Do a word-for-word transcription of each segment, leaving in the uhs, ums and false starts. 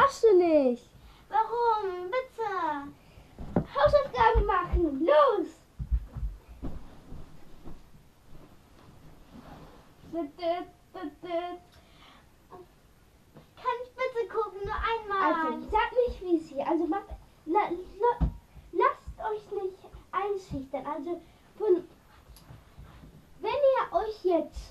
darfst du nicht. Warum? Bitte. Hausaufgaben machen, los. Bitte, bitte. Kann ich bitte gucken, nur einmal? Also, sag nicht wie sie. Also, macht, la, la, lasst euch nicht einschüchtern. Also, von, wenn ihr euch jetzt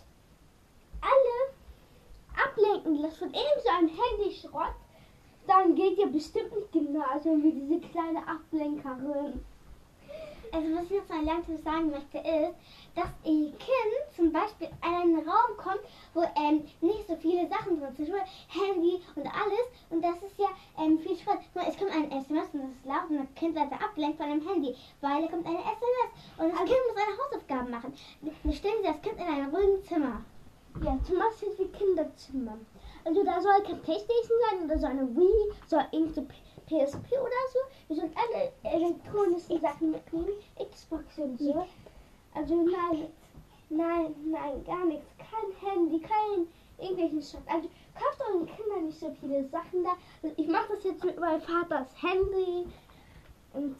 alle ablenken lasst von eben so einem Handyschrott, dann geht ihr bestimmt nicht genauso wie diese kleine Ablenkerin. Also was ich jetzt mal langsam sagen möchte ist, dass ihr Kind zum Beispiel in einen Raum kommt, wo ähm, nicht so viele Sachen drin sind, Handy und alles, und das ist ja ähm, viel Spaß. Es kommt ein S M S und das ist laut und das Kind wird abgelenkt von dem Handy, weil da kommt eine S M S und das Also, Kind muss seine Hausaufgaben machen. Wir stellen Sie das Kind in einem ruhigen Zimmer. Ja, zum Beispiel wie Kinderzimmer. Also da soll kein Playstation sein oder so eine Wii, soll irgend so P S P oder so. Wir sollen alle elektronischen Sachen mitnehmen, Xbox und so. Also nein, nein, nein, gar nichts. Kein Handy, kein irgendwelchen Shop. Also kauft euren Kindern nicht so viele Sachen da. Also, ich mache das jetzt mit meinem Vaters Handy und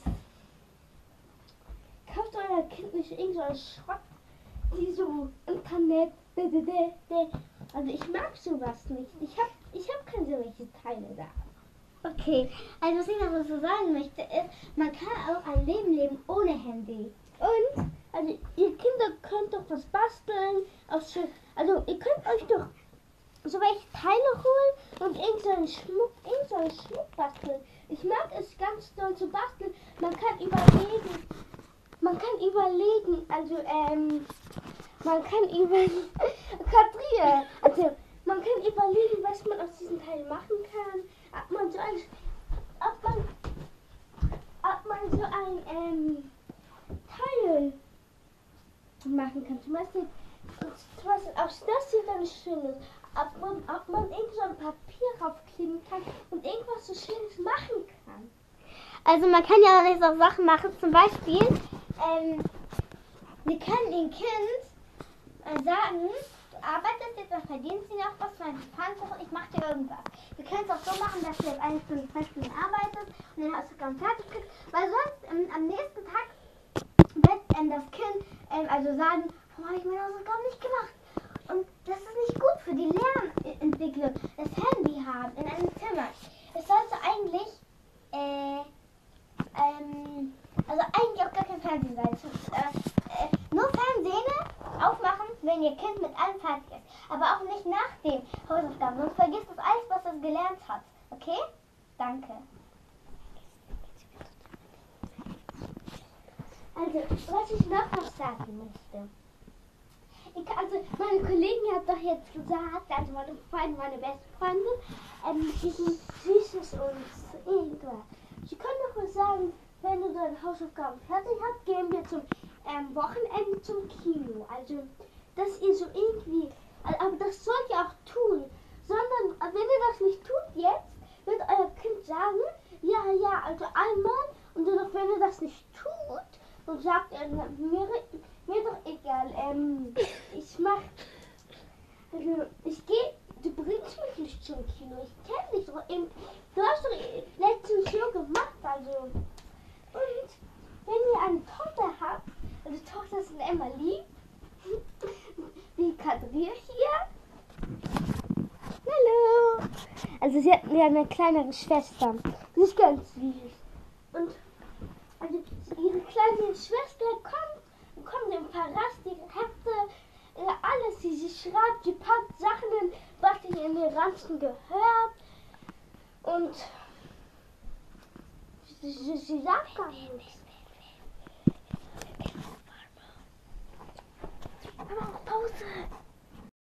kauft euer Kind nicht irgendeinen Schrott, die so Internet. Also ich mag sowas nicht. Ich hab, ich hab keine solche Teile da. Okay, also was ich noch so sagen möchte ist, man kann auch ein Leben leben ohne Handy. Und, also ihr Kinder könnt doch was basteln. Aus, also ihr könnt euch doch so welche Teile holen und irgendeinen Schmuck, irgendeinen Schmuck basteln. Ich mag es ganz doll zu basteln. Man kann überlegen, man kann überlegen, also ähm, man kann überlegen, Katria, also man kann überlegen, was man aus diesem Teil machen kann. Ob man so ein, ob man, ob man so ein ähm, Teil machen kann. Zum Beispiel, zum Beispiel aus das hier dann Schönes. Ob man, ob man irgend so ein Papier raufkleben kann und irgendwas so Schönes machen kann. Also man kann ja auch nicht so Sachen machen, zum Beispiel, ähm, wir können dem Kind äh, sagen, du arbeitest jetzt, dann verdienst du noch was für einen Pfannkuchen, ich mache dir irgendwas. Wir können es auch so machen, dass du jetzt eine Stunde, zwei Stunden arbeitest und den Hausaufgaben fertig kriegst, weil sonst ähm, am nächsten Tag wird ähm, das Kind ähm, also sagen, warum habe ich meine Hausaufgaben nicht gemacht? Und das ist nicht gut für die Lernentwicklung, das Handy haben in einem Zimmer. Es sollte eigentlich, äh, ähm, also eigentlich auch gar kein Fernsehen sein. Äh, äh, nur Fernsehen aufmachen, wenn ihr Kind mit allem fertig ist. Aber auch nicht nach den Hausaufgaben, sonst vergisst es alles, was es gelernt hat. Okay? Danke. Also, was ich noch was sagen möchte. Ich, also, meine Kollegin hat doch jetzt gesagt, also meine Freundin, meine beste Freundin, ähm, diesen Süßes und irgendwas. Sie können doch mal sagen, wenn du deine Hausaufgaben fertig hast, gehen wir zum ähm, Wochenende zum Kino. Also, dass ihr so irgendwie, aber das sollt ihr auch tun. Sondern, wenn ihr das nicht tut jetzt, wird euer Kind sagen, ja, ja, also einmal, und dann, wenn ihr das nicht tut, dann sagt er, mir, mir doch egal, ähm, ich mach, also, ich gehe, du bringst mich nicht zum Kino, ich kenne dich doch, eben, du hast doch letztens so gemacht, also, und wenn ihr eine Tochter habt, also Tochter sind immer lieb, wie Kadria hier, hallo, also sie hat mir eine kleinere Schwester, die ist ganz süß, und also ihre kleine Schwester kommt, kommt im Palast, ihre Hefte, äh, alles, sie, sie schreibt, sie packt Sachen in, was ihr in den Ranzen gehört. Und sie, sie, sie sagt gar nichts. Mama, Pause.